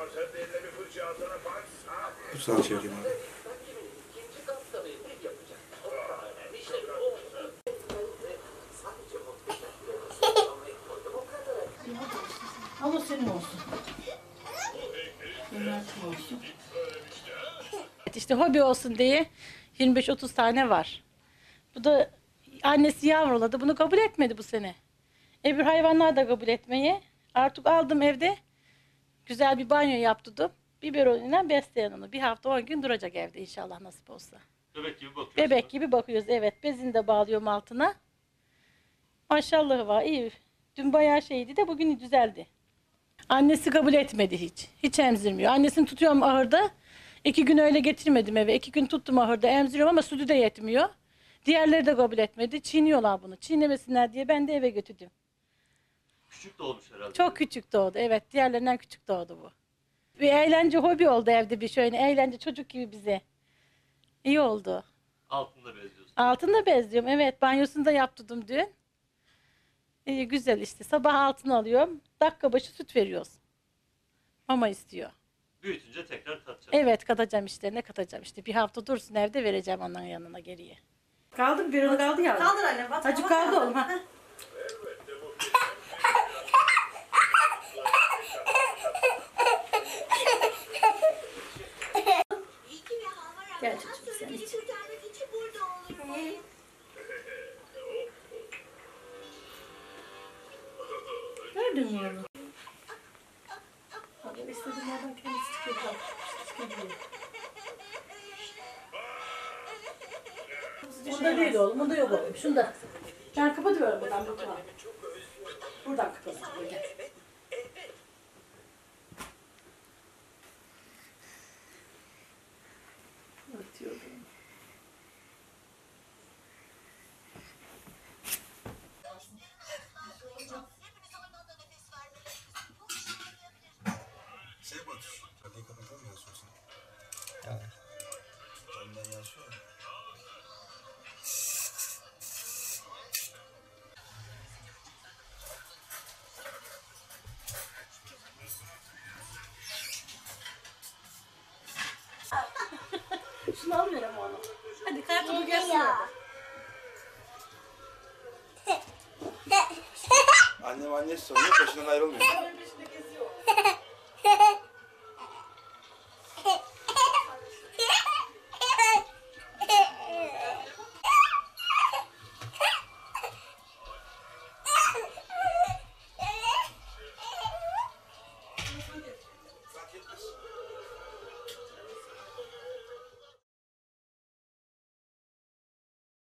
Dur sana çevireyim abi. Ama senin olsun. Ömer'in olsun. İşte hobi olsun diye 25-30 tane var. Bu da annesi yavruladı. Bunu kabul etmedi bu sene. Öbür hayvanlar da kabul etmeyi. Artık aldım evde. Güzel bir banyo yaptırdım. Biberonuyla besleyen onu. Bir hafta 10 gün duracak evde inşallah nasip olsa. Bebek gibi bakıyorsun. Bebek gibi bakıyoruz evet. Bezini de bağlıyorum altına. Maşallah var iyi. Dün bayağı şeydi de bugün düzeldi. Annesi kabul etmedi hiç. Hiç emzirmiyor. Annesini tutuyorum ahırda. 2 gün öyle getirmedim eve. 2 gün tuttum ahırda emziriyorum ama sütü de yetmiyor. Diğerleri de kabul etmedi. Çiğniyorlar bunu. Çiğnemesinler diye ben de eve götürdüm. Küçük doğmuş herhalde. Çok küçük doğdu. Evet diğerlerinden küçük doğdu bu. Bir eğlence hobi oldu evde bir şöyle. Eğlence çocuk gibi bize. İyi oldu. Altında bezliyorsun. Altını bezliyorum. Evet banyosunu da yaptırdım dün. İyi güzel işte. Sabah altını alıyorum. Dakika başı süt veriyoruz. Mama istiyor. Büyütünce tekrar katacağız. Evet katacağım işte. Ne katacağım işte. Bir hafta dursun evde vereceğim onların yanına geriye. Kaldı mı? Bir kaldı ya. Kaldır anne. Hacı kaldı oğlum ha. Gel çocuğum sen iç. Gördün mü onu? Bak istediğim yerden kendisi çıkıyor. Bunda değil oğlum, bunda yok oğlum. Şunda. Ben kapatıyorum buradan mutfağı. Buradan kapatıyorum. Gel. Atıyorum. Şey Batur, perdeyi kapatalım mı yazıyorsun? Yani. Önden yazıyor ya. Şunu alıyorum onu. Hadi kartopu gelsin. Annem annesi sanıyor, peşinden ayrılmıyor. Fark etmez.